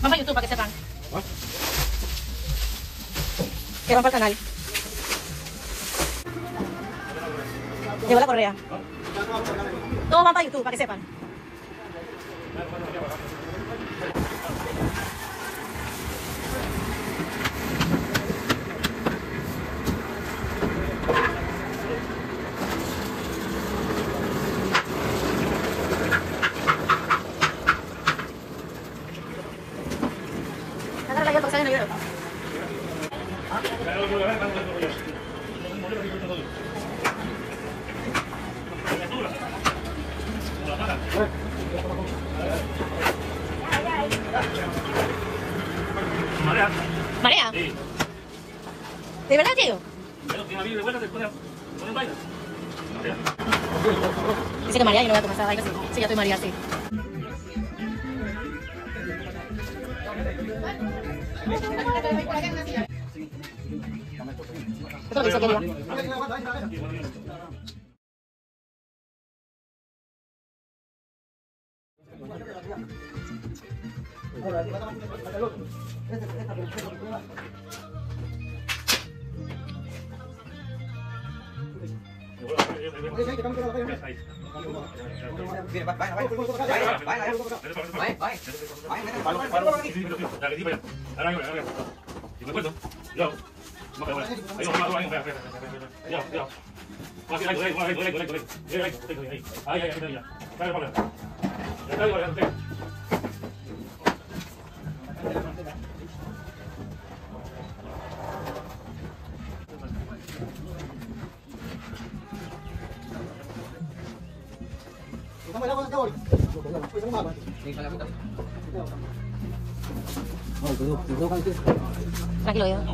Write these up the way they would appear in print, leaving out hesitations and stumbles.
Vamos a YouTube para que sepan. Que van para el canal. Llegó la correa. Todos van para YouTube para que sepan. Agarra la llave para que salga en el video. ¿Marea? ¿Marea? Sí. ¿De verdad, tío? Bueno, tiene una vida de vuelta después de un baile. Marea. Dice que María, yo no voy a tomar esa vaina así. Sí, ya estoy María, sí. Esto lo dice que tranquilo, yo.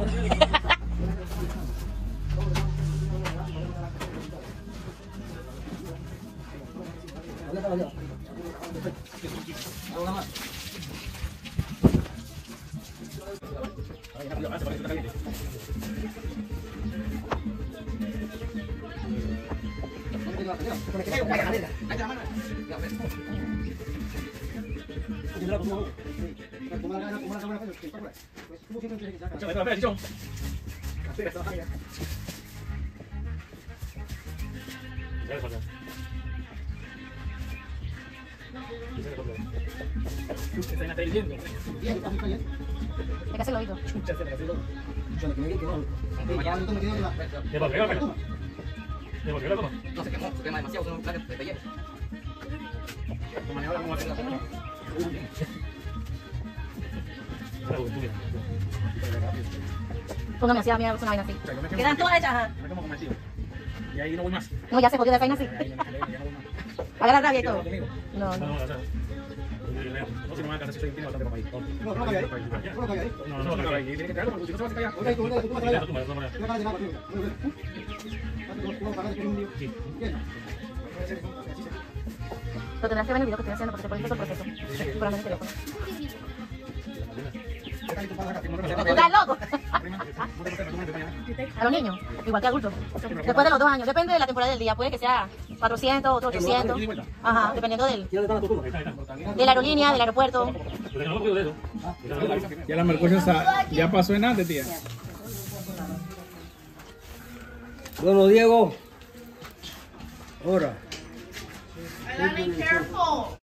Hay que hacerlo oído. No se quemó, se quema demasiado, son planes de pellejo. Póngame así, a mí me gusta una vaina así. Quedan todas hechas, ajá. Y ahí no voy más. No, ya se jodió de vaina así. Agarra rabia y todo. No, no. No, si no me alcanza, si soy un bastante para ahí. No, tiene que traerlo porque si no se va a callar. Lo tendrás que ver en el video que estoy haciendo porque te pones todo el proceso. Por el teléfono. ¿Estás loco? A los niños, igual que adultos. Después de los 2 años, depende de la temporada del día. Puede que sea 400, otro 800. Ajá, dependiendo de la aerolínea, del aeropuerto. Ya la mercurio ya pasó en antes, tía. Bueno, Diego. Ahora. Be careful.